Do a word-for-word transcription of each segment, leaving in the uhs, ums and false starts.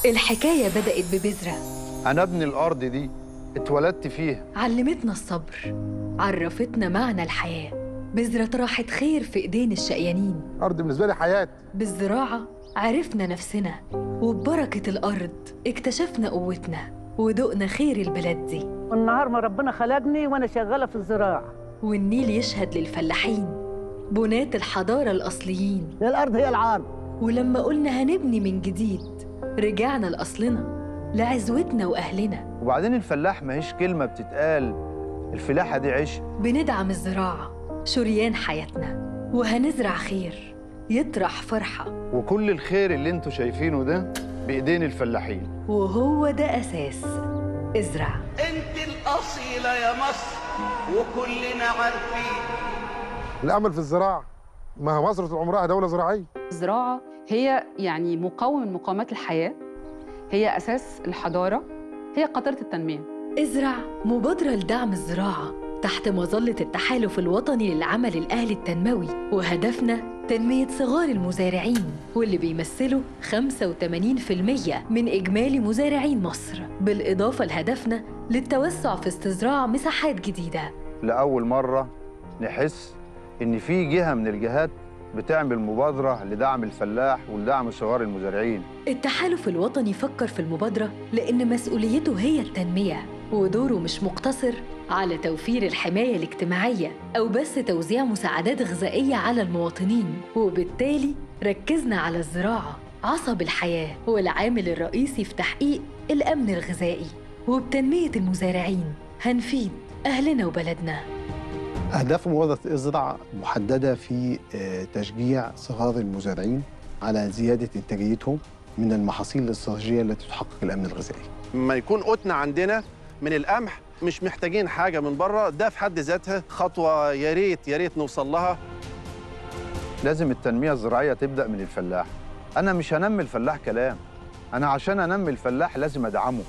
الحكاية بدأت ببذرة. أنا ابن الأرض دي اتولدت فيها، علمتنا الصبر، عرفتنا معنى الحياة. بذرة طرحت خير في إيدين الشقيانين. الأرض بالنسبة لي حياة. بالزراعة عرفنا نفسنا، وببركة الأرض اكتشفنا قوتنا ودقنا خير البلد دي. والنهار ما ربنا خلقني وأنا شغالة في الزراعة. والنيل يشهد للفلاحين، بناة الحضارة الأصليين. الأرض هي العار. ولما قلنا هنبني من جديد رجعنا لأصلنا، لعزوتنا وأهلنا. وبعدين الفلاح ماهيش كلمة بتتقال، الفلاحة دي عيش. بندعم الزراعة شريان حياتنا، وهنزرع خير يطرح فرحة. وكل الخير اللي انتوا شايفينه ده بإيدين الفلاحين، وهو ده أساس ازرع. انت الأصيلة يا مصر وكلنا عارفين. الأمل في الزراعة، ما هي مصر طول عمرها دولة زراعية. الزراعة هي يعني مقوم من مقومات الحياة، هي أساس الحضارة، هي قاطرة التنمية. ازرع مبادرة لدعم الزراعة تحت مظلة التحالف الوطني للعمل الأهلي التنموي، وهدفنا تنمية صغار المزارعين واللي بيمثلوا خمسة وثمانين بالمئة من إجمالي مزارعين مصر، بالإضافة لهدفنا للتوسع في استزراع مساحات جديدة. لأول مرة نحس إن في جهة من الجهات بتعمل مبادرة لدعم الفلاح ولدعم صغار المزارعين. التحالف الوطني فكر في المبادرة لأن مسؤوليته هي التنمية، ودوره مش مقتصر على توفير الحماية الاجتماعية أو بس توزيع مساعدات غذائية على المواطنين، وبالتالي ركزنا على الزراعة عصب الحياة والعامل الرئيسي في تحقيق الأمن الغذائي. وبتنمية المزارعين هنفيد أهلنا وبلدنا. أهداف مبادرة ازرع محددة في تشجيع صغار المزارعين على زيادة إنتاجيتهم من المحاصيل الاستراتيجية التي تحقق الأمن الغذائي. لما يكون قوتنا عندنا من القمح مش محتاجين حاجة من بره، ده في حد ذاتها خطوة يا ريت يا ريت نوصل لها. لازم التنمية الزراعية تبدأ من الفلاح. أنا مش هنمي الفلاح كلام، أنا عشان أنمي الفلاح لازم أدعمه.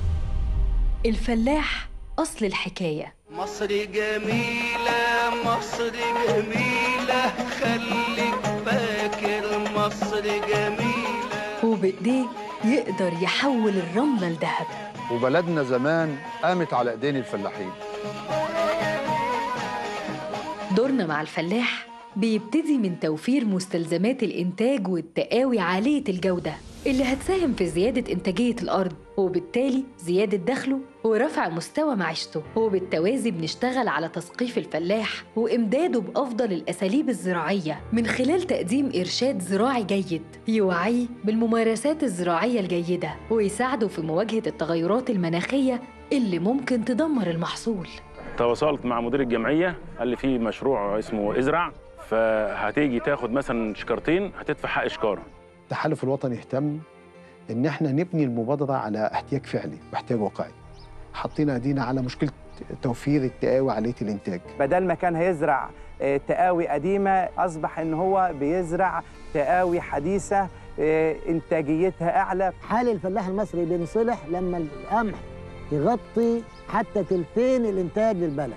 الفلاح أصل الحكاية. مصر جميلة مصر جميلة، خليك فاكر مصر جميلة. وبإيديه يقدر يحول الرملة لذهب. وبلدنا زمان قامت على إيدين الفلاحين. دورنا مع الفلاح بيبتدي من توفير مستلزمات الإنتاج والتقاوي عالية الجودة اللي هتساهم في زيادة إنتاجية الأرض، وبالتالي زيادة دخله ورفع مستوى معيشته. وبالتوازي بنشتغل على تثقيف الفلاح وإمداده بأفضل الأساليب الزراعية من خلال تقديم إرشاد زراعي جيد يوعيه بالممارسات الزراعية الجيدة ويساعده في مواجهة التغيرات المناخية اللي ممكن تدمر المحصول. تواصلت مع مدير الجمعية، قال لي في مشروع اسمه ازرع، فهتيجي تاخد مثلا شكارتين هتدفع حق شكارة. التحالف الوطني يهتم إن احنا نبني المبادرة على احتياج فعلي واحتياج واقعي. حطينا ايدينا على مشكلة توفير التقاوي عالية الإنتاج. بدل ما كان هيزرع تقاوي قديمة، أصبح إن هو بيزرع تقاوي حديثة إنتاجيتها أعلى. حال الفلاح المصري بينصلح لما القمح يغطي حتى تلتين الإنتاج للبلد.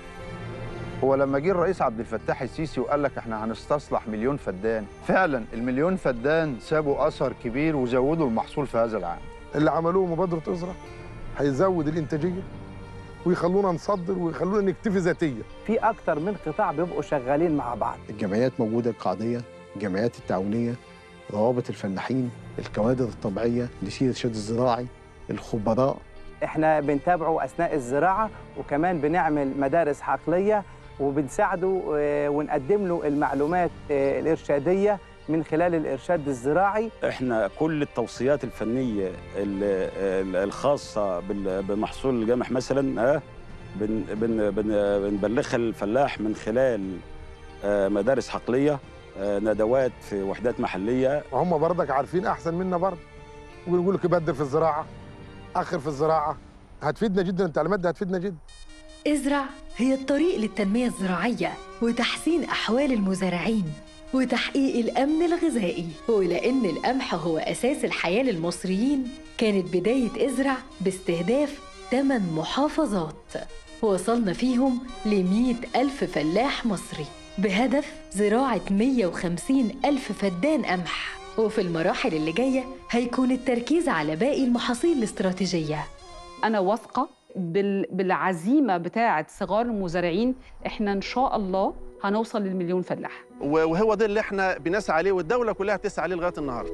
هو لما جه الرئيس عبد الفتاح السيسي وقال لك احنا هنستصلح مليون فدان، فعلا المليون فدان سابوا اثر كبير وزودوا المحصول في هذا العام. اللي عملوه مبادرة ازرع هيزود الإنتاجية ويخلونا نصدر ويخلونا نكتفي ذاتيا. في أكتر من قطاع بيبقوا شغالين مع بعض. الجمعيات موجودة القاعدية، الجمعيات التعاونية، روابط الفلاحين، الكوادر الطبيعية لشيل الشد الزراعي، الخبراء. احنا بنتابعه أثناء الزراعة، وكمان بنعمل مدارس حقلية وبنساعده ونقدم له المعلومات الإرشادية من خلال الإرشاد الزراعي. احنا كل التوصيات الفنية الخاصة بمحصول القمح مثلا بنبلغها للفلاح من خلال مدارس حقلية، ندوات في وحدات محلية. وهم برضك عارفين أحسن منا برضه، ويقول لك بدر في الزراعة، أخر في الزراعة. هتفيدنا جدا، التعليمات دي هتفيدنا جدا. ازرع هي الطريق للتنمية الزراعية وتحسين أحوال المزارعين وتحقيق الأمن الغذائي. ولأن القمح هو أساس الحياة للمصريين، كانت بداية ازرع باستهداف ثمان محافظات وصلنا فيهم لمئة ألف فلاح مصري بهدف زراعة مئة وخمسين ألف فدان قمح. وفي المراحل اللي جاية هيكون التركيز على باقي المحاصيل الاستراتيجية. أنا واثقة بال... بالعزيمة بتاعة صغار المزارعين، إحنا إن شاء الله هنوصل للمليون فلاح، وهو ده اللي احنا بنسعى عليه والدولة كلها بتسعى عليه لغاية النهاردة.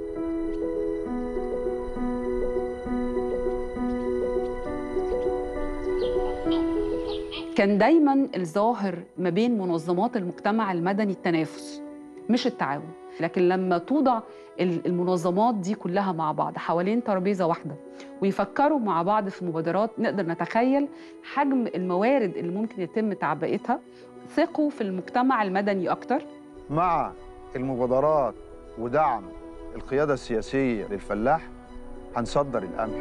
كان دايماً الظاهر ما بين منظمات المجتمع المدني التنافس مش التعاون، لكن لما توضع المنظمات دي كلها مع بعض حوالين ترابيزة واحدة ويفكروا مع بعض في مبادرات، نقدر نتخيل حجم الموارد اللي ممكن يتم تعبئتها. ثقوا في المجتمع المدني أكتر. مع المبادرات ودعم القيادة السياسية للفلاح هنصدر القمح.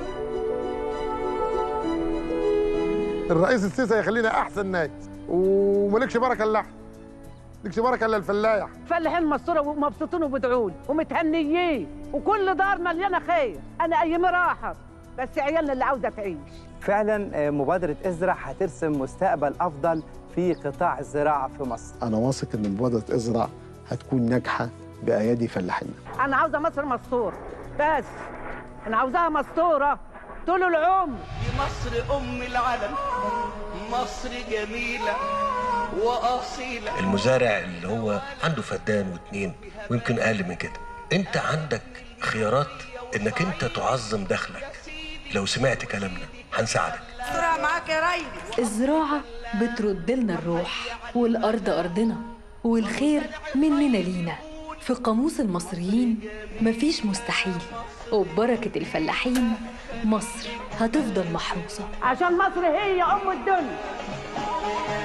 الرئيس السيسي هيخلينا احسن ناس وملكش بركه الا مالكش بركه الا الفلاح. فلاحين مصوره ومبسوطين وبيدعوا لي ومتهنيين وكل دار مليانه خير. انا ايامي راحت بس عيالنا اللي عاوزه تعيش. فعلا مبادره ازرع هترسم مستقبل افضل في قطاع الزراعه في مصر. انا واثق ان مبادره ازرع هتكون ناجحه بايادي فلاحينا. انا عاوزه مصر مستوره، بس انا عاوزاها مستوره طول العمر. دي مصر ام العالم، مصر جميله واصيله. المزارع اللي هو عنده فدان واثنين ويمكن اقل من كده، انت عندك خيارات انك انت تعظم دخلك. لو سمعت كلامنا هنساعدك. الزراعه معاك يا ريس. الزراعه بترد لنا الروح، والارض ارضنا، والخير مننا لينا. في قاموس المصريين مفيش مستحيل، وببركه الفلاحين مصر هتفضل محروسه. عشان مصر هي ام الدنيا.